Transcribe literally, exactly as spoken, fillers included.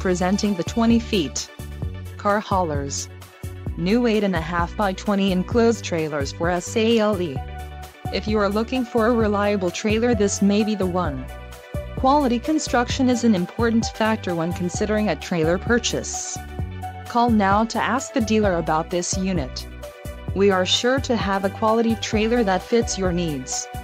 Presenting the twenty feet car haulers. New eight and a half by twenty enclosed trailers for sale. If you are looking for a reliable trailer, this may be the one. Quality construction is an important factor when considering a trailer purchase. Call now to ask the dealer about this unit. We are sure to have a quality trailer that fits your needs.